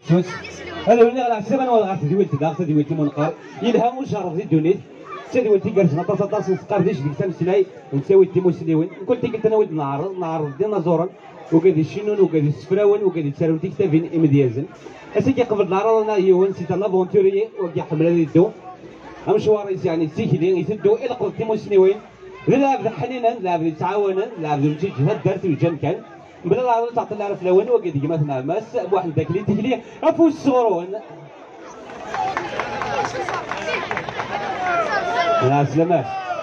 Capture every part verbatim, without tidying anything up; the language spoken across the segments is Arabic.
شوت هذا هو اللي غنعرف سيبان ولا غاسي ديوالتي داغسا ديوالتي منقر يلهم وشرف زيد دونيت سيدوالتي قرشنا طاسه طاسه سقار ديش ديك تمسلاي نساوي تيموسليون قلت لك انا ولد نعرض نعرض دينا زورا وكادي الشينون وكادي السفراون وكادي تساروتي كتافين امديازن اسيكي قبل نعرض انا يوان سيتا لافونتوري وكي حمل هذه الدو مشوار يعني سيكلي يسدو الى قلت تيموسليون لعب حنينا لعب تعاونا لعب جيج هاد دارت الجن كان بلا العرض تعطي لها فلاون وكادي مثلا ماس بواحد داكلي تكلي افو الصغرون يا سلامات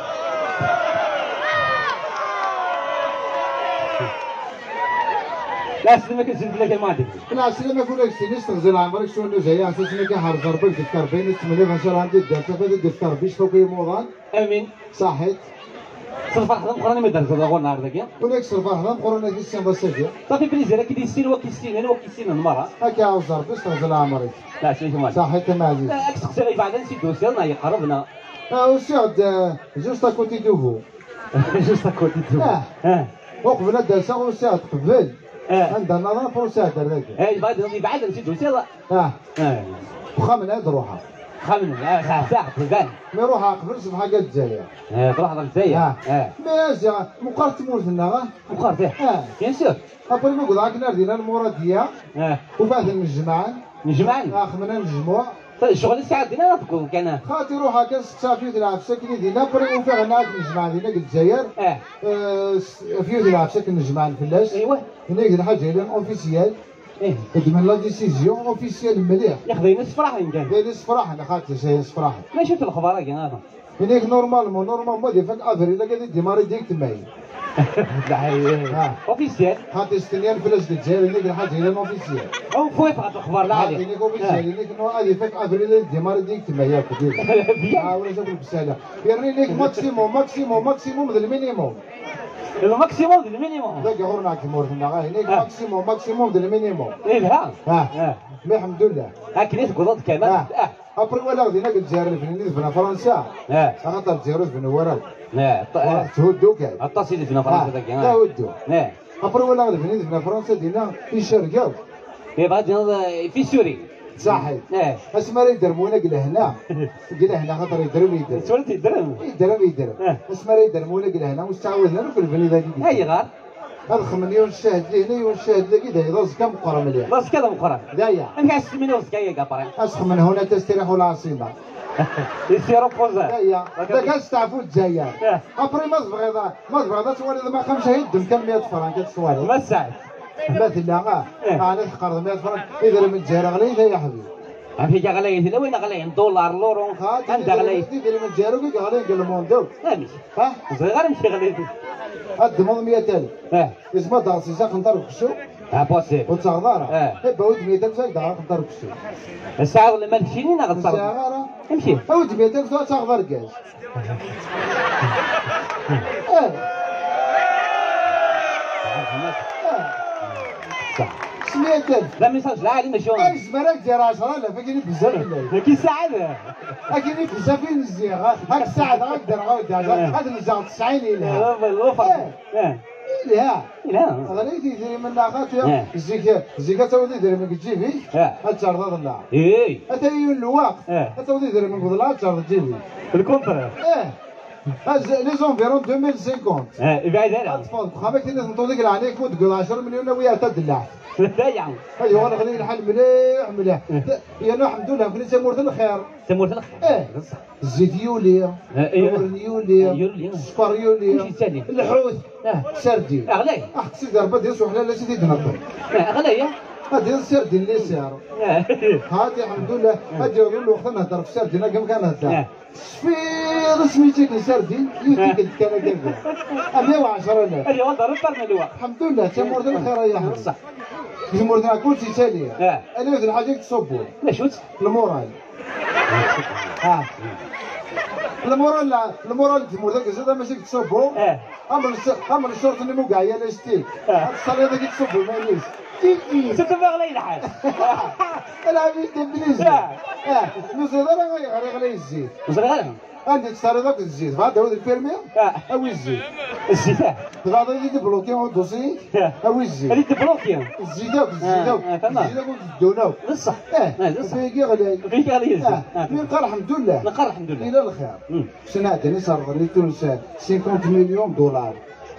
لا سلامة كنسلت لك الماضي لا سلامة كل شيء نستغزل عمرك شو انه جاي اساس انك حار ضربك دفتر بين الثمانية عشر عندي الدرس فهذا الدفتر بيش فوق موضان امين صحيت صرف واحد مقرن ما درس هذا غون هذاك يا ولك صرف واحد مقرن كي السين بسيط صافي بليزير كي يسير وكيسين انا وكيسين المراه هكا عاوز ضرب استغزل عمرك لا سيدي مالك صحيت ما عزيز لا اكس غير بعد نسيت وصلنا يقربنا اه وسعد جوست كوتي دوفو جوست كوتي دوفو اه وقبل الدرسه وسعد قبل اه عندنا نظره فرصه هذاك اي بعد بعد نسيت وصلنا اه اه وخمن هاد روحها خمن لا ساعه ساعه تبان ما يروحها قبل صباح قال الجزائر اه تروح على الجزائر اه اه ما يزع مقارت مولتنا غا مقارت اه بيان سور ابري ما قلت لك نردينا المراديه اه وبعد نجمعان نجمعان اه خمنا نجموع طيب الشغل الساعه دينا نطقو كان خاطي روحها كان صافي تلعب ساكن دينا بري وفيها هناك نجمع دينا الجزائر اه فيو تلعب ساكن نجمع الفلاس ايوه هناك الحاجه هي اوفيسيال ايه من لا ديسيزيون اوفيسيال مليح ياخذ ينس فرح يمكن بين صفراح انا خاطر شي صفراح ما شفت الاخبار كاين هذا هناك نورمالمون نورمالمون دي فك افريل قاعد ديماري ديك تماي لا هي اوفيسيال خاطر استنيان فلاس الجزائر هناك الحاجه هي اوفيسيال او فوي فقط الاخبار لا عليك هناك اوفيسيال هناك نو هذه فك افريل ديماري ديك تماي كثير اه ولا جابوا بساله يعني ليك ماكسيموم ماكسيموم ماكسيموم المينيموم الماكسيموم ديال المينيموم داك غورنا كيمور فينا هناك ماكسيموم ماكسيموم ديال المينيموم ايه ها ها مي الحمد لله هاكنيت قضات كمان اه ابري ولا غادينا الجزائر الفنانين في فرنسا اه خاطر الجزائر في ورا اه تهدو كاع التصيد في فرنسا داك لا ودو اه ابري ولا غادينا في فرنسا دينا يشرقوا في بعض في سوري صحيح اه اسما راه يدرمونا قال هنا قال هنا خاطر يدرم يدرم سولتي الدرهم يدرم يدرم اسما راه يدرمونا قال هنا مستعوذنا في الفني ذاك اي غار هذا خمني ونشاهد لي هنا ونشاهد لي كذا يضز كم قرا مليح بس كذا مقرن دايا انا قاعد اسمي نوز كاي قطرين اسخ من هنا تستريح العاصمه يصيروا بوزا دايا ذاك استعفوا الجزائر ابري ما تبغي ذا ما تبغي ذا توالي ما خمسه يدم كم مية فرنك توالي ما ساعد مثلا اه انا تقرض مية فرنك اذا من الجزائر غلي يا حبيبي في غلاية لا وين غلاية دولار لورو عند غلاية دير من الجزائر وكي غالي قال الموندو ماشي ها صغير ماشي غلاية قدموا مية ألف اه اسمه دار سيساق نضرب كشو اه بوسيبل وتصغر اه بعود مية ألف دار نضرب كشو الساعة لما تمشيني نغتصر الساعة امشي بعود مية ألف تصغر كاش اه صح مية ألف لا ما يصيرش لا علي ماشي اي زمرك دير عشرة لا فكيني بزاف بالله كي ساعة اكيني بزاف نزيغ هاك الساعة غا دير غا هذا نزاغ تسعين إلها اه لا لا غادي يدير من ناقات الزيكا الزيكا تولي يدير من كتجيبي هتشرط هذا النار اي حتى هي الواق تولي يدير من قبل لا تشرط تجيبي الكونتر اه لي زونفيرون ألفين وخمسين اه بعيد على اطفال خامك الناس نطوطيك العنيك تقول عشرة مليون ويا تدلع لا يا عم ايوا انا غادي الحال مليح مليح يا الحمد لله كنت تمورت الخير تمورت الخير اه الزيت يولي الورن يولي السكر يولي الحوت سردين اغلي احسي ضربه ديال وحلاله سيدي تنطر اغلي هادي السردين اللي سعر هادي الحمد لله هادي الوقت نهضر في السردين كم كنهضر في سميتك السردين يديك كان كذا مية وعشرة آلاف ايوا ضرب برنا الحمد لله تمورت الخير يا حبيبي صح تمورت كلشي تالي انا هاد الحاجه تصبوا لا شوت المورال اه المورال المورال تمورت كذا ماشي تصبوا اه اما اما الشرط اللي مو كاع يا لاستيك الصلاه هذيك تصبوا ماليش ستة بغلي الحال العبيد بليزي اه نزيد انا غير غير الزيت وصغير عندي تصاري ذاك الزيت بعد هو البيرمي او الزيت الزيت بعد يجي بلوكي هو الدوسي او الزيت اللي تبلوكي الزيت ذاك الزيت ذاك الزيت ذاك الدونو بصح اه فيكي غالي فيك غالي اه من قال الحمد لله نقر الحمد لله الى الخير سنة تاني صار لي تونس خمسين مليون دولار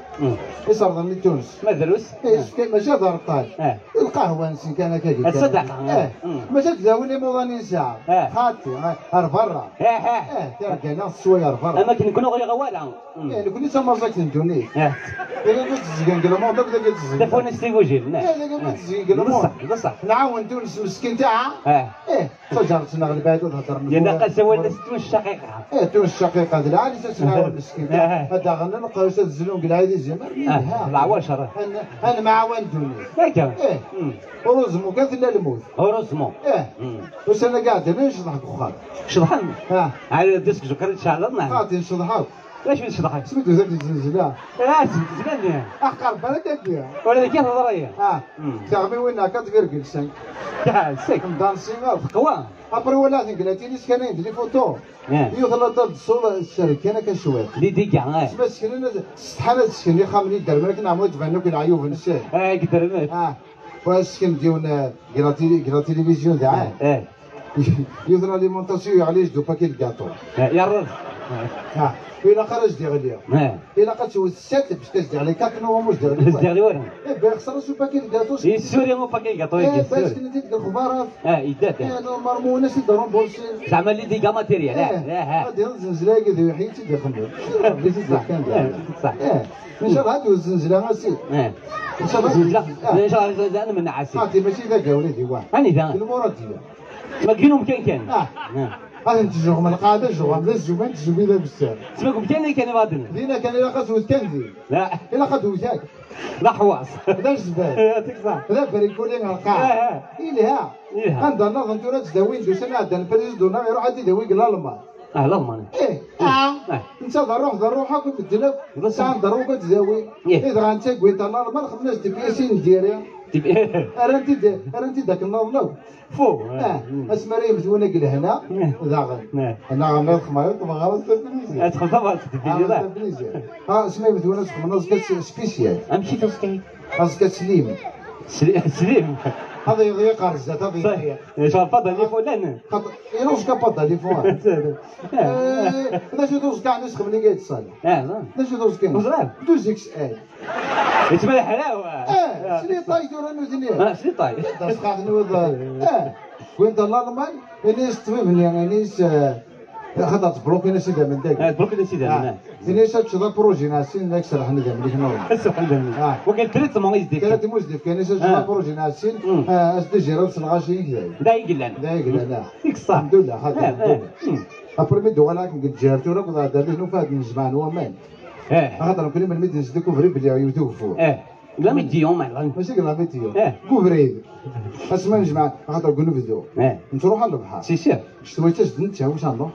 يصرف من تونس ما دروس ماشي دار الطاج القهوه نسي كان كذا الصدقه ماشي تزاولي موضاني ساعه خاطي برا اه اه ترى كاين الصوير برا اما كي نكونوا غير غواله يعني كل سما زاك نتوني اه الا قلت زين قال ما بدا قلت زين تليفون ستيفوجين لا لا قلت زين قال ما بصح بصح نعاون تونس مسكين تاعها اه اه تجرت نغلب بعد تهضر لان قاسه ولا تونس الشقيقه اه تونس الشقيقه هذا عادي تسناول مسكين هذا غنى نلقاو الزلون قال هذه زمان العواشر انا انا مع والدوني هكا ايه ورزمو كان لا الموت ورزمو ايه واش انا قاعد انا نشطحك وخال شطحن ها على ديسك جوكر ان شاء الله قاعد نشطحك واش من شطحك سميتو ذاك الزلزله اه زلزله احقر بالك ديا ولا كيف ضريه اه تعمي وين كات فيرجل سانك تاع سيك دانسينغ قوا ابري ولا قلتي سكانين دي فوتو يوصل لطب الصوره الشركه انا كشويه لي ديكا اه بس كنا استحاله تسكن خامني دار بالك نعمل تبانو كي العيوب نساه اه قدر اه واسكن ديون قراتي قراتي تلفزيون تاع اه يوصل اليمونطاسيون عليه دو باكيت كاطو يا رب ها إلا خرج دير عليها اه إلا قد السات باش تزدي عليه كاك نو مش دير عليه دير وين ايه بين خسر شو باكيت كاطو اي سوريا مو باكي كاطو ايه باش كنا تلقى الخبارات اه يدات ايه نورمالمون الناس يديرون بولشي زعما اللي ديكا ماتيريال اه اه غادي الزنزله كذا حيت تدير خمر صح صح اه ان شاء الله هادو الزنزله غاسي اه ان شاء الله زنزله ان شاء الله انا من نعاسي عرفتي ماشي ذاك وليدي واه هاني ذا المراد ديالها ما كاينو مكان كان اه هذا انت جوغ من القاعده جوغ من الزمان تجوبي ذا بزاف سمعكم كان كان غادي دينا كان الا قد كان دي لا الا قد وثاك لا حواس هذا الزبال يعطيك صح هذا بريكولين القاعه إلها عندنا نظن تورا تداوين دو سنه عندنا البريزيدون يروح عندي يداوي قال الالمان اه الالمان ايه اه انت ضروح ضروحك وبدلك بس عند ضروك تزاوي اذا انت قلت الالمان خمس دبيسين ديريا ارنتي ارنتي ذاك النظام فو اه اسمري مزونه قال هنا ذاغن انا غنض خمايط ما غلط تبليزي ادخل طبعا تبليزي ها اسمي مزونه خمس كاس سبيسيال امشي توسكي قصدك سليم سليم هذا يضيع قرزه هذا صحيح شو فضل لي فلان خاطر يروش كابطا لي فوان هذا شو دوز كاع نسخ ملي قايت صالح اه هذا شو دوز كاين مزراب دوز اكس ال يتبع حلاوه اه سلي طاي دور انو دنيا اه سلي طاي داس خاطني وضال اه كنت الالمان انيس طبيب يعني انيس خاطر بروكي ناس دا من داك اه بروكي ناس دا انيس تشدا بروجي ناس ناك سرح ندا ملي كنا سرح ندا وكان ثلاث ما يزدك ثلاث مزدف كان انيس تشدا بروجي ناس اه استجيروا سنغاشي يكذا دا يقلان دا يقلان ديك الصح الحمد لله خاطر ابرمي دولا قلت جارتو راه قضا دار له فهاد من زمان هو مان اه خاطر كل من مدن صدقوا فري بلي يوتوفو اه لا ميديون معلم ماشي قال ميديون كوفريد اسمع نجمع خاطر قولوا فيديو اه نروح على البحر سي سي شتوي تجدنت واش نروح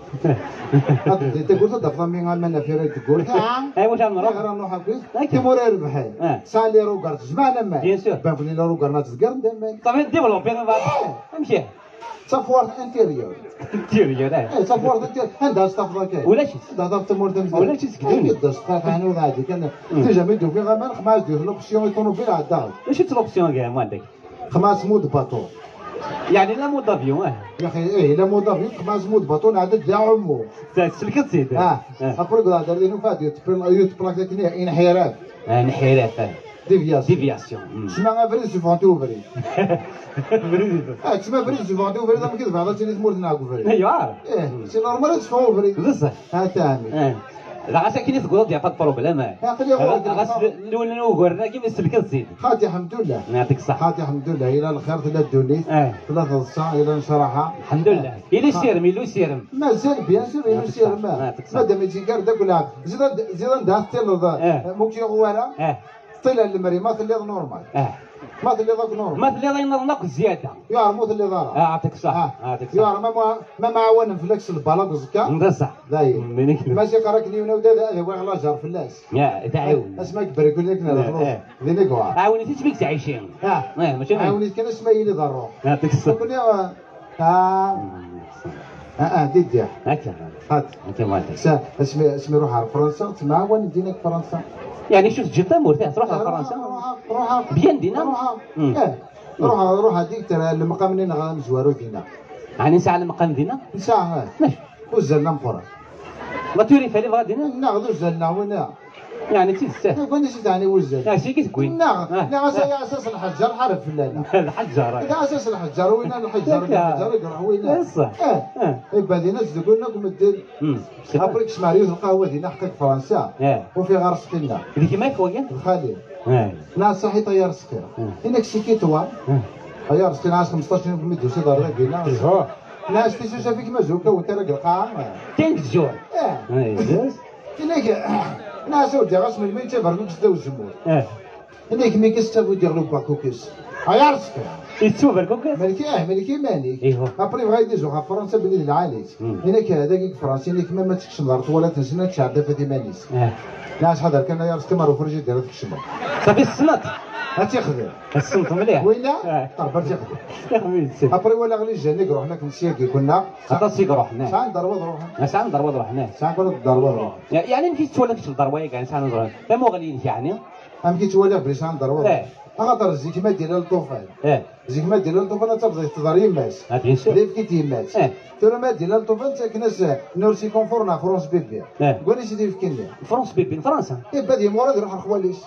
انت قلت دفع من عملنا في ريت تقول اي واش نروح غير نروح هكا كيما راه البحر سالي روكارت جمعنا ما بيان سور بان فلي روكارت تقرن دائما صافي ديفلوبي امشي صفوار انتيريور انتيريور اه صفوار انتيريور عندها استفضل كاين ولا شي هذا تمر ولا شي سكتوني داش طاف انا وغادي كان تيجا ميدو في غمان خماس ديال لوبسيون يطونوبيل على الدار ماشي تلوبسيون كاع ما عندك خماس مود باطو يعني لا مود افيون اه يا اخي ايه لا مود افيون خماس مود باطو عدد تاع عمو سلكت زيد اه ابري قال دار لي فادي يوت بلاك تاعي انحراف انحراف ديفياسيون ديفياسيون شنو فري سوفونتي اوفري اه تسمى فري سوفونتي اوفري ما كذب هذا اللي تمر ناكو فري ايوا ايه سي نورمال تسمى اوفري بصح ها تاني لا غاسا كاين تقول ديال فات بروبليم غاس الاول نوغرنا كيما السلكه تزيد خاطي الحمد لله يعطيك الصحه خاطي الحمد لله الى الخير ثلاث دونيت ثلاثة ساعة الى نشرحها الحمد لله الى سيرم الى سيرم مازال بيان سور الى سيرم مادام يتيكار داك ولا زيد زيد ندهت تيل ممكن غوالا طلع المري ما خليه نورمال ما اللي ضاك نور ما اللي ضاين ناكل زياده يا موت اللي ضرب اه يعطيك الصحه يعطيك يا الصحه ما ما معاون فلاكس البلاك زكا نصح داير ماشي قراكني ونودا هذا هو غلا جار فلاس يا تعاون اسمع كبر يقول لك انا خلاص ذيك وا عاوني تبيك تعيشين اه ماشي عاوني كان اسمها لي ضرو يعطيك الصحه كل اه اه اه ديديا هكا هات انت مالك اسمي اسمي روح على فرنسا تسمع وين ندينك فرنسا يعني شوف جبت مرتاح تروح لفرنسا روح بيان دينا روح روح روح هذيك ترى المقام اللي غنزوارو دينا يعني نسعى المقام دينا نسعى ماشي وزلنا مقرا لا توري فالي غادينا ناخذ زلنا وين يعني تيستاهل كون شي تعني وزل لا شي كتقول ناخذ ناخذ اساس الحجار حرف فلانا الحجار هذا اساس الحجار وين الحجار الحجار يقرا وين صح اه بدينا قلنا لكم الدير ابريك شماريوز القهوه دينا حقك فرنسا وفي غير سكينا اللي ما يفوق الخليل ناس صحي طيار سكير هناك سكيتوا طيار سكير ناس خمسطاش يوم مدو سي دار قلنا ناس تيشوف فيك مزوكه وانت راك القاع تنك الجوع اه هناك ناس ودي غاس من مين تبرقوا تسداو الجمهور اه هناك مي كيستافو يديروا باكوكيس طيار سكير يتسوى بالكوكس ملكي اه ملكي مالك ايوا ابري بغا يديزو فرنسا بالليل العالي هناك هذاك فرنسي هناك ما ماتكش نضرت ولا تنسنا تشعر دافا مانيس ناس حضر كان يا راسك مارو فرجي دير هذاك الشمال صافي السنط هاتيخذ السنط مليح وين طربر تيخذ يا خويا ابري ولا غلي جانيك روحنا كنسياكي كنا عطا سيك روحنا ساعه ندروا روحنا ساعه ندروا روحنا ساعه كنا ندروا روحنا يعني مشيت تولى في الدروه كاع ساعه ندروا فمو غاليين يعني ام كي تولى بلي ساعه ندروا اغطر الزيكمه ديال الطوفان اه الزيكمه ديال الطوفان تبدا تضر يماس بيان سور اللي فكيت يماس ترى ما ديال الطوفان ساكناس نورسي كونفورنا فرونس بيبي قولي سيدي فكينا فرونس بيبي فرنسا ايه بادي مورا يروح الخواليس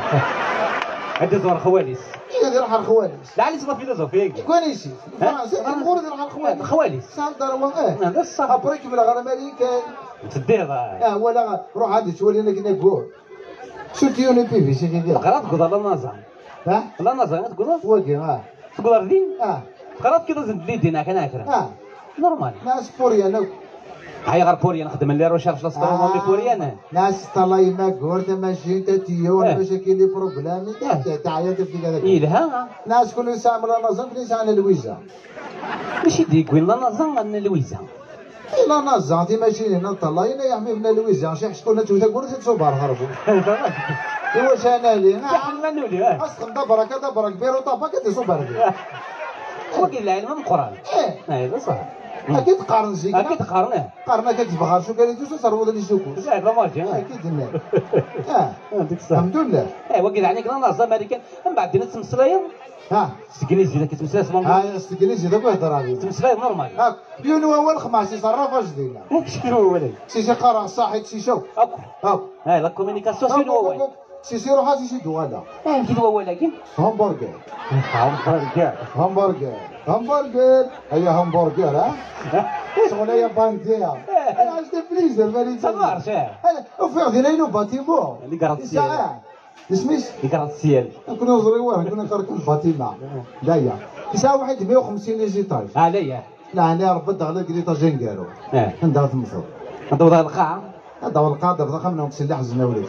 هذا زوار خواليس ايه يروح الخواليس لا علي صدق فيلوزوفيك كواليس فرنسا المغرب يروح الخواليس الخواليس سال داروا اه هذا الصح ابريك بلا غير امريكان تدير اه ولا روح عادي تولي لنا كنا كور شوتيوني بيبي سي كيدير قرات تقول لا نازا ها لا نازا تقول واقي اه تقول ردين اه قرات كي لازم تدي دينا كان اخر اه نورمال ناس بوريانا هاي غير بوريا نخدم اللي ريشيرش لاسترونومي بوريانا ناس طلاي ما قورت ماشي تاتيو مشاكل لي بروبلام تعيا تبدي هذاك يلها ناس كل ساعه لا نظن كل ساعه لويزا ماشي ديك وين لا نظن ان لويزا لا نظن تي ماشي هنا طلاينا يا حمي من لويزا شي حشكونا توتا قورت تصوبر هربوا واش انا لي نحن ما نولي اصلا دبرك دبرك بيرو طابا كتصوبر وقيل العلم من القران ايه هذا صح اكيد قارن زيك اكيد قارنه قارنا كتبغى شو قال لي صار ولا السكوت لا لا ماشي اكيد لا اه هذيك الصح الحمد لله اي وقيل عليك لا ناس امريكان من بعد دينا تمسلاير ها سكريزي ذاك تمسلاير اسمه ها استكريزي داك يهضر عليه تمسلاير نورمال ها يونيو هو الخماس يصرف اش دينا شنو هو ولي سي سي قرا صاحي سي شو اكو ها هاي لا كومونيكاسيون شنو هو سي سي روح سي سي دوالا اه كي هو ولكن همبرجر همبرجر همبرجر همبرجر هي همبرجر ها شغليه بانديا انا عشت بليزر مالي صغار شاه وفي عندنا ينو باتيمو اللي قرات ساعه اسميش اللي قرات السيال كنا صغيرين كنا كنركب الفاتيمه دايا ساعه واحد مية وخمسين ليزيتاج اه ليا لا انا ربط على كريطاج نقالو اه ندار المفروض هذا وضع القاعه هذا هو القادر ضخم منهم تسلح الزناولي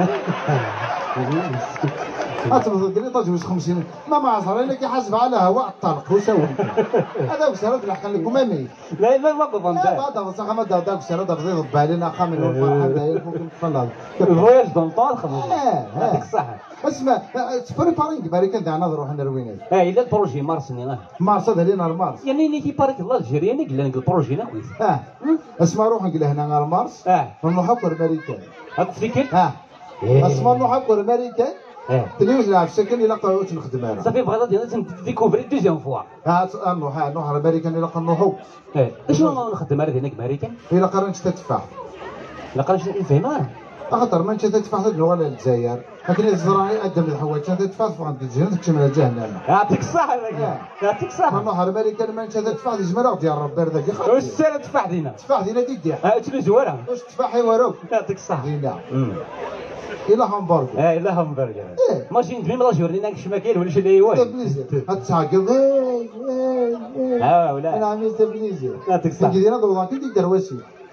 أتمنى كريطاج واش خمسين ما ما عصر انا كيحاسب على هواء الطلق وسوي هذا وسرد راح قال لكم امي لا لا ما قبل انت هذا بصح ما دا داك سرد ضيض بالنا خامل والفرحه داير فوق الفلاض الفواياج دون طال خمس اه هذيك الصح اسمع تبريبارينغ بارك انت نروح نروينات اه الا البروجي مارسني انا مارس هذا لينا المارس يعني ني كيبارك الله الجيرياني قال لك البروجي انا كويس اه اسمع روح نقول هنا غير مارس اه نحكر امريكان هاك فيكر اه اسمع نحكر امريكان اه تليوز لعب سكن الى قهوه نخدم انا صافي بغيت غادي لازم ديكوفري دوزيام فوا ها نروح نروح امريكان الى قنوحو اه شنو نخدم انا هناك امريكان الى قرنت تتفاح لا قال شنو نفهمها اخطر من تتفاح اللغه للجزائر لكن الزراعي قدم الحوايج تتفاح فوق الجهنم تكمل جهنم يعطيك الصحه يعطيك الصحه نروح امريكان من تتفاح الجمره ديال ربي رضاك يخليك واش السير تفاح دينا تفاح دينا ديك اه تلو زواره واش تفاحي وراك يعطيك الصحه دينا الى همبرجر اه الى همبرجر ماشي ندوي مرة جورني ناك الشماكيل ولا شي اللي هو هتعقل اه ولا انا عملت بليزير يعطيك الصحه كي دينا دوضا كي دير واسي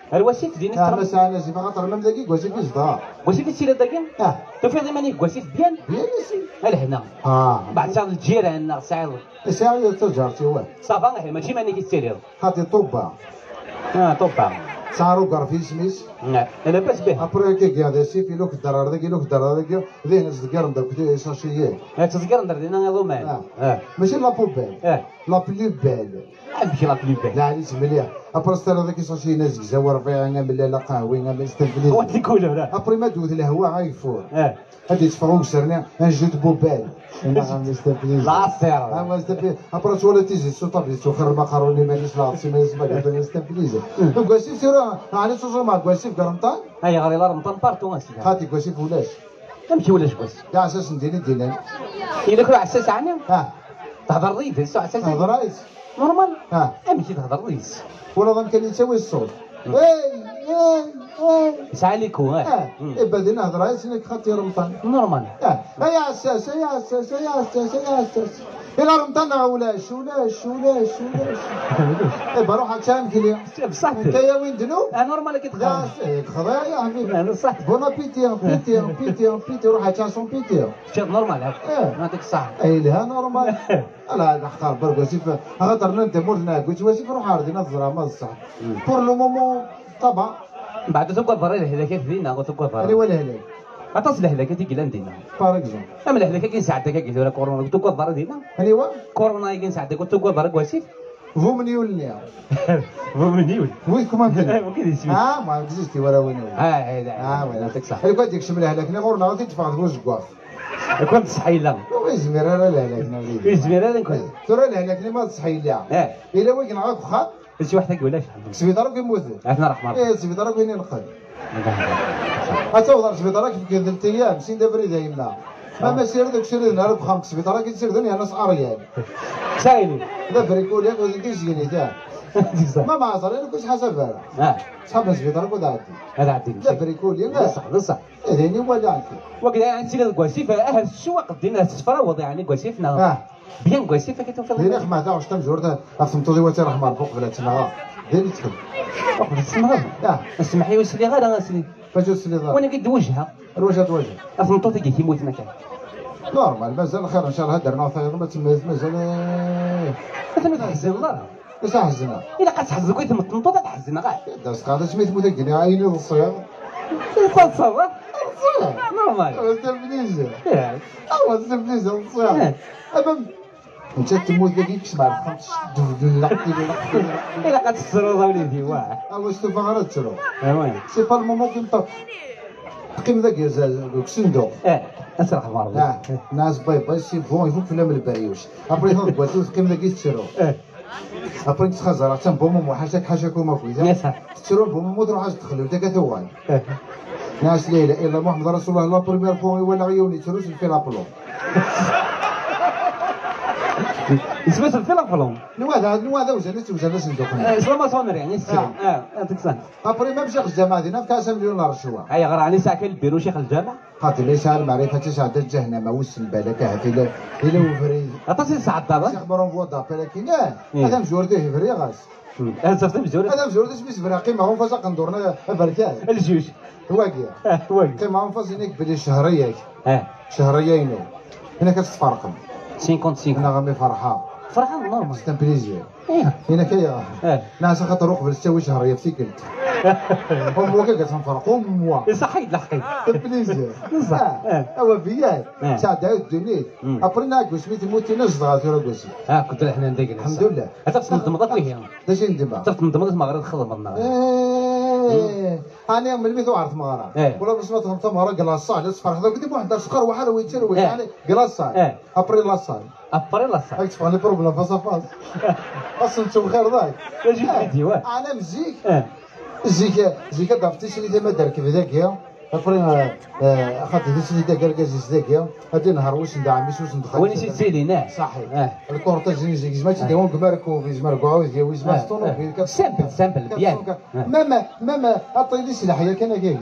الوسيف ديالك اه مسا انا زيفا خاطر ما مداكي كواسيف يصدها وسيف السيره داكي اه توفي غير ماني كواسيف بيان بيان سي الهنا اه بعد شهر الجيران سعر ساعه تجارتي واه صافا غير ماشي ماني كيستيرير خاطي طوبه اه طبعا سعرو كرفي سميس نعم لاباس به ابري كي هذا الشيء في لوك الدرار ذاك لوك الدرار ذاك ذين الزكار ندير كتير شاشيات هاك تذكر ندير لنا ضمان اه اه ماشي لا بوبال اه لا بلو بال ماشي لا بلو لا عليك مليح ابري ستار ذاك شاشي ناس كزاور ربيعنا ملا لا قهوي لا هو مستنفلي تيقولوا لا ابري ما دوز الهواء غايفور اه هادي تفرو سرنا نجد بوبال انا مستنفلي لا سير اما مستنفلي ابري تولى تيجي سلطه بلي تخر المقروني مانيش لاصي ما يسمى هذا مستنفلي كواسيف سيرا على توجور مع كواسيف كرمطان هيا غير لا رمضان بارتو اسيدي خاطي كواسيف ولاش تمشي ولا شكوس كاع اساس ندير دينا الا كل عساس عني اه تهضر ريد الساعه عساس هضر رايس نورمال اه امشي تهضر ريس ولا ظن كان يسوي الصوت اي اي اي ساعه ليكو اه اه ابدا هضر رايس انك خاطي رمضان نورمال اه يا عساس يا عساس يا عساس يا عساس الى رمضان ولاش ولاش ولاش ولاش اي بروح عشان كلي بصح انت يا وين دنو اه نورمال كي لا تخدم خضايا يا حبيبي انا صح بون ابيتي بيتي بيتي بيتي روح عشان سون بيتي شيء نورمال هاك اه نعطيك الصح اي لها نورمال لا نختار برك وسيف خاطر انت مولنا قلت وسيف روح عرضي نظره ما الصح بور لو مومون طبعا بعد تبقى برا الهلاكات دينا وتبقى انا برا ولا هلاك عطاس الهلاكات كي دينا بار اكزومبل اما الهلاكات كي نساعدك كي تقول كورونا تبقى برا دينا انا وا كورونا كي نساعدك وتبقى برا كواسيف فو من يولني فهمني وي كومان تدري ممكن يسمي اه ما اكزيستي ولا وين اه هذا اه وين نعطيك صح انا كنت ديك شمل هلاكنا غورنا غادي تدفع فلوس كواف كنت صحي لا وي زمير انا لا هلاكنا في وليدي زمير هذا نكون ترى الهلاكنا ما تصحي لها اه الا وين نعرف خاط شي واحد يقول لاش سبيطار كيموت عرفنا رحمه الله ايه سبيطار وين نلقى اتصور سبيطار كيف ثلاث ايام سين دابري دايما ما ما سير داك الشيء نهار بخمس سبيطار كيسير دنيا ناس عريان سايلي دابري كل ياك وديك زيني تا ما ما عصر انا كنت حسب اه صحاب سبيطار كنت عادي هذا عدي دابري كل يوم صح صح هذيني ولا عندي وكذا عن سير الكواسيف اه السواق دينا السفره وضع يعني كواسيفنا اه بيان كواسيف كي ديري توفي خما تا واش تمجور افتم طودي وتر رحمه الفوق بلا تما ديري تخدم واخد السمره اه اسمح لي وسلي غير انا سلي فاش تسلي ضرب وانا قد وجهها الوجه توجه اصلا كي كيموت مكان نورمال مازال خير ان شاء الله درنا خير ما تما مازال مثلا تحزن الله اش حزنا الا قد تحزن كنت مطنطوطه تحزن غير داس قاعده سميت متكني عيني الصيام كيف تصور نورمال استبليزه ياك الله استبليزه الصيام امام انت تموت كي تسمع الخمس الا قد تصروا وليدي واه واش تفغرت ترو وين سي با المومون كي نطق قيم ذاك الصندوق اه اسرح مره اه ناس باي باي سي بون يفوت فيلم البريوش ابري نوض قلت قيم ذاك تشرو اه ابري تخزر حتى بومو حاشاك حاشاك وما كويس يا صح تشرو بومو تروح تدخل انت كتوال ناس لا اله الا محمد رسول الله لا بريمير بوين ولا عيوني تروش في لابلو اسمه الفيلم فلون نواذا نواذا وزنت وزنت صندوق اسمه ما صونر يعني السلام اه يعطيك الصحة ابري ما مشى الجامعه دينا في كاس مليون رشوه هيا غير علي ساعه البيرو شيخ الجامع خاطر ليس المعرفه تسعد الجهنم وسن بالك هاتي الى وفريد عطاسي ساعه دابا شيخ برون فوضا لكن هذا مجورديه فري غاس انا صافي مزور هذا مجورديه سميت فرا قيمه هون فاز قندورنا بركان الجوج واقيا اه واقي قيمه هون فاز هناك بلي شهريه اه شهريين هنا كتفرقم خمسين خمسين هنا غامي فرحه فرحان نورمال ستان بليزير ايه هنا كيا اه ناس خاطر قبل تسوي شهريه افتكرت هم وكا كتنفرق هم صحيت لحقيت بليزير صح هو بيات اه. ساعة عاود دونيت مم. ابري ناك سميت موتي ناس صغار ولا كوسي اه كنت احنا نديك الحمد لله عرفت نضمضك فيه دا شي ندبا عرفت نضمضك ما غير نخدم النهار ايه انا من الميت وعرفت مغرى إيه. ولا بس ما تفهم مغرى قلاصه على صفر هذا قديم واحد سكر وحال ويتر إيه. يعني قلاصه إيه. ابري لاصه ابري لا صح هاك تفهم بروبليم فاس فاس اصلا تشوف خير ذاك جيت فيديو انا مزيك اه زيك زيك ضفتي شي ما دار كيف ذاك يا ابري اخذت هذا الشيء ذاك قال ذاك يا هذا نهار واش ندعم واش ندخل وين شي تسيلي ناه صحيح اه الكورتاج اللي زي زعما تيديروا كباركو في زعما ركعوا يوي زعما ستونو في سامبل سامبل بيان ماما ماما عطيني سلاح يا كان كاكي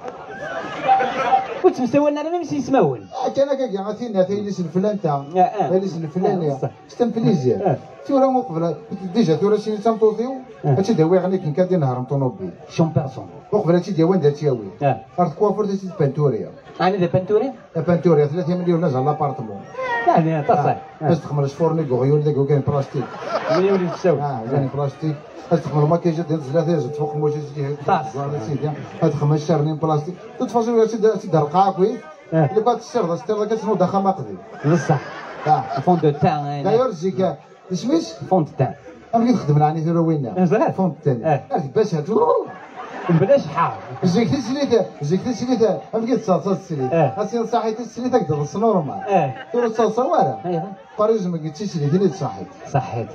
كنت مستوى انا ما مشي يسمعون كان كاكي عطيني عطيني الفلان تاع اه عطيني الفلان يا ستم بليزير تورا مقبل ديجا تورا شي تمطوطيو هادشي داوي غني كي كادي نهار طونوبيل شون بيرسون مقبل هادشي ديال درتياوي اه ارت كوافور تي بانتوريا انا دي بانتوري بانتوريا ثلاثة مليون ناس على لابارتمون يعني تصح باش تخمر شفورني غيول داك وكاين بلاستيك مليون تساوي اه كاين بلاستيك باش تخمر الماكياج ديال الزلاثه يزيد فوق الموجه تجي هاد سيدي تخمر شارنين بلاستيك تتفاصيل هادشي دار قاكوي اللي بغات السر السر كتنوض ضخامه قديم بصح اه فون دو تان داير جيك سميت فون دو تان انا كنت خدم العني ثورة وين زعما فون الثاني باش هاد بلاش حار زيك السليته زيك السليته انا كنت صاصه السليته اه اصلا صحيت السليته كدير النورمال اه ثورة صاصه ولا ايوا باريس ما قلتيش سليته اللي تصحيت صحيت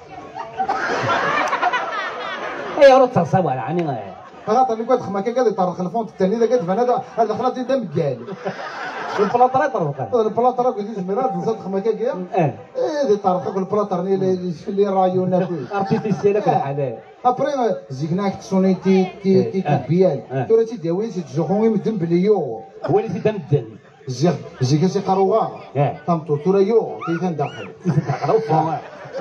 ايوا راه تصور يعني خاطر اللي كنت خما كي قال يطرق الفونت الثاني ذا قالت هذا هذا خلاص انت مقال البلاطه يطرق البلاطه راه قلت زميرات نزلت خما كي قال اه ايه طرق البلاطه اللي اللي رايونا فيه ارتيفيسيال في الحلال ابري زيكناك تصوني تي تي تي بيان تورا تي داوي تي تجوخوني مدن بليو هو اللي تيدم الدم زيك زيك سي قروغا اه طمطو تورا يو تي تندخل تقراو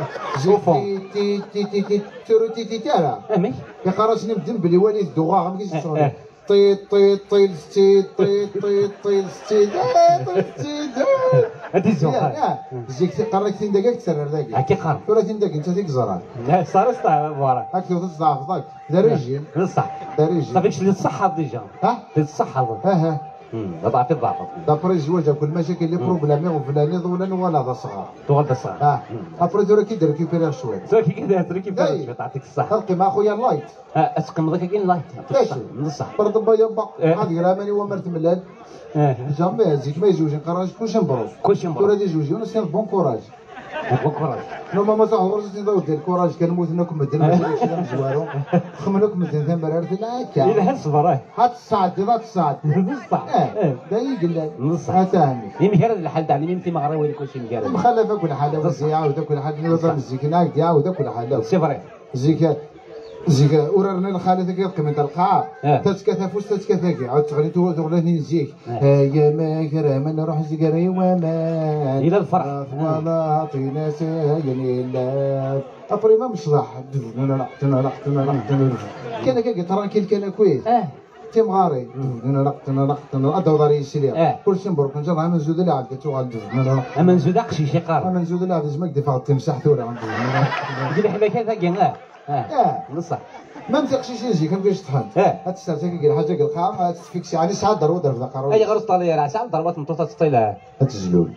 تي تي تي تي تي تورا تي تي تالا امي يقرصني مدن بلي وليد دوغا ما كاينش تصوني طي طي طي ستي طي طي طي ستي طي ستي هادي الزوخه زيك قرك تين دقيقة تسرر ذاك هاكي قرب تورا تين دقيقة انت ديك زران لا صار صار ورا هاك تضعف ضاك داريجي بصح داريجي صافيكش للصحه ديجا ها للصحه ها ها ضعف الضعف دابري الزواج كل مشاكل اللي بروبلامي وفلاني ولا ولا هذا صغار تغلط الصغار اه ابري دورا كي دير كيبيرير شويه زوكي كذا تركي فيها تعطيك الصحه تلقي مع خويا اللايت اسقم ذاك كاين لايت ماشي من الصح برد با يبا هذيك راه ماني هو مرت ملال جامي زيك ما يزوج نقراش كلشي مبروك كلشي دورا مبروك دي زوجي وانا سير بون كوراج بون كوراج نورمال ما تعرفش تنضو دير كوراج كنموت ناكم مدن ماشي شي مزوارو خمناكم مدن ثم مرات لا كا الا صبر هات الساعه هات الساعه بصح اه دايق لا بصح هاتاني يمكن الحل تاع يمكن ما غير كلشي مكان مخلفه كل حاجه وزيعه وذا كل حاجه نظام الزيكنا كاع وذا كل حاجه سي فري زيك زيك وررنا الخالد كيبقى من القاعه اه. تتكثى فوس تتكثى كي عاد تغني تو تغني زيك يا ما كرم نروح زكري وما الى الفرح والله عطينا سايني لا ابري ما مش راح تنا تنا تنا تنا كان كي ترانكيل كان كويس اه تيم غاري تنا تنا تنا ادو داري السريع اه. كلشي مبروك ان شاء الله من زود لعب كتو غادي اما نزودك شي شي قارب انا نزود لعب زعما كدي فاض تمسح ثورة عندي دير حباك هذا كاع اه اه بصح ما نتيقش شي شي كان كيش طحن اه هاد السرسه كيقول حاجه كالقاع ما تفيكسي على ساعه ضرب ضرب ذا قارون اي غير طاليه راه ساعه ضربات مطوطه تطيلها هاد الزلول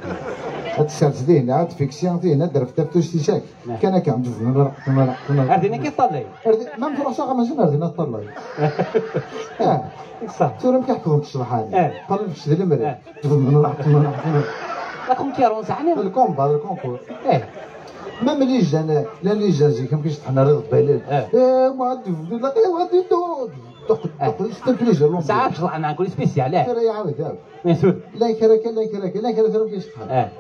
هاد السرسه دي هنا هاد فيكسيون دي هنا درب تفتوش تيشاك كان كان ندوف اردينا كيطلي ما نفرحش غير مازال اردينا طلع اه صح تورا كيحكم تشرحاني اه. قلب شد المري راكم كيرون سعني الكومبا الكونكور اه ما ملي جانا لا اللي جا زي كم كيشطحنا رضا بالين اه. ايه ما عاد لا غادي دو دق دق استبليج لهم ساعات طلعنا نقول سبيسيال اه ترى يعاود دابا مسود لا كراك لا كراك لا كراك ترى كيشطحن اه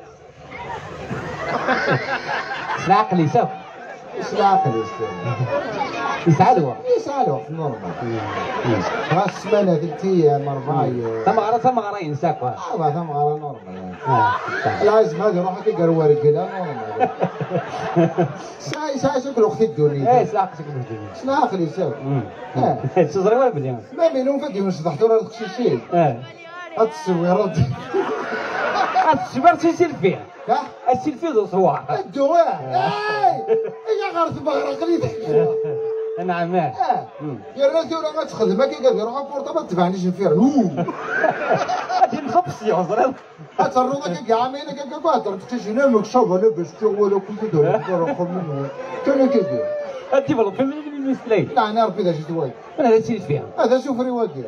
العقل يساو ايش العقل يستاهل يسعد هو يسالو في النورمال غا السمانه ثلاث ايام اربعه ثم غرا ثم غرا ينساك اه ثم غير نورمال اه العايز هذا روح كيقرا ورقه نورمال ساي ساي شكل اختي الدنيا ايه ساعه شكون ايش العقل يساوي اه تزري ولا بلي ما بينهم فدي واش ضحتوا راه الخشيشين اه هاد السويرات السبر تيسير فيه ها السيلفي ذو صوار الدواء اي يا غير تبغى قليل نعم اه يا راسي راه ما تخدم كي قال لي روح بورطه ما تبعنيش نفير نو هادي الخبز يا زرا اترو ذاك كاع عامين كاع كاع ترتكش هنا مك شغل باش تقول كل دور روح منه كان كيدير هادي والله في المثلين لا انا ربي ذا شي دواي انا هذا السيل فيها هذا شوف رواقي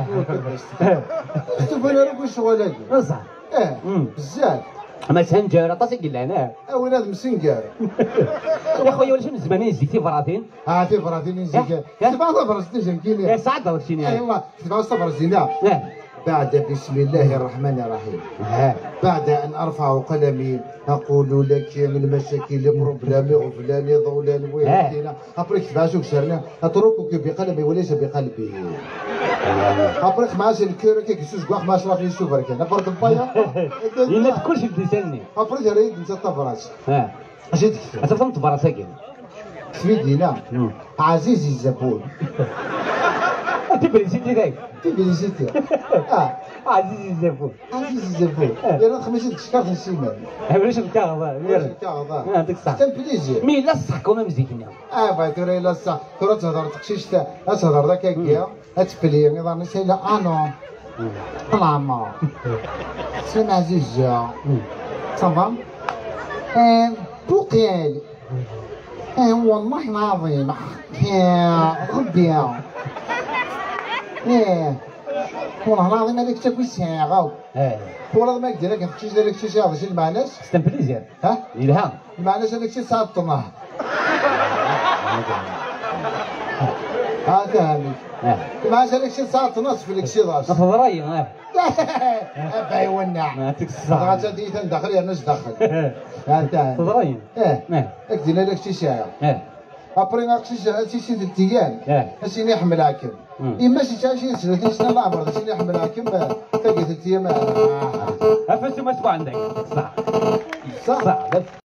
شوف انا راك الشغل هذي بصح اه بزاف اما سنجر طاسي قال انا وين هذا مسنقار يا خويا ولا شنو زمان زيتي فراتين ها في فراتين نزيك تبع صبر ستجن يا كيلي سعد دور شنو ايوا تبع صبر زينا بعد بسم الله الرحمن الرحيم بعد أن أرفع قلمي أقول لك من مشاكل بروبلامي وفلاني ضولان ويهدينا أبريك باشوك شرنا أتركك بقلمي وليس بقلبي أبريك معاش الكيرو كي كيسوس قواح ما شرف لي سوبر كان أبرد البايا إلا كلشي بلساني أبريك ريد نتا طفراش اش تكتب؟ أتفهم تبرا ساكن. سميتينا عزيزي الزبون. تبريسيتي ذاك. تبريسيتي. اه عزيزي الزبون. عزيزي الزبون. يلا خمسين تشكر السيمان. علاش الكاغا؟ الكاغا. هذاك الصح. تم بليزير. مي لا صح كون مزيكنا. اه باي ترى لا صح، ترى تهضر تقشيش تهضر ذاك هكايا، تبلي نظام سيلا انا. ماما. سلام عزيزة. صافا؟ آه بوقيال. آه والله العظيم. يا ربي. ايه والله العظيم هذاك تاكل ساعة. اه والله ما قدر لك نخشيش هذاك الشيء هذا شنو المعناش؟ ستم بليزير. ها؟ إلهام. المعناش هذاك الشيء ساعة الطماح. ها فهمت. المعناش هذاك الشيء ساعة نصف لك شي ضاش. نفض رايي اه. باي ونع. ما تك الصح. غاتا دي تندخل يا ناس دخل. ها انت. نفض رايي. اه. اه. اكدنا لك شي ساعة. اه. ابري ناقشي شي شي ديال. اه. اسيني يحمل حاكم. إما شي شي ثلاثين سنة لا عبر اسيني يحمل حاكم تلقى ثلاث ايام. افسي ما تبع عندك صح. صح. صح.